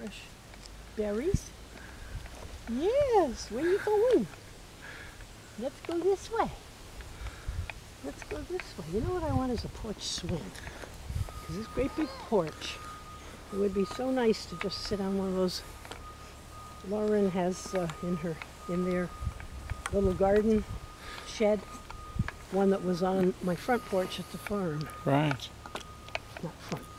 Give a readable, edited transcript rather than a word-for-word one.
fresh berries. Yes, where are you going? Let's go this way. Let's go this way. You know what I want is a porch swing. Because this great big porch, it would be so nice to just sit on one of those Lauren has in their little garden shed, one that was on my front porch at the farm. Right. Not front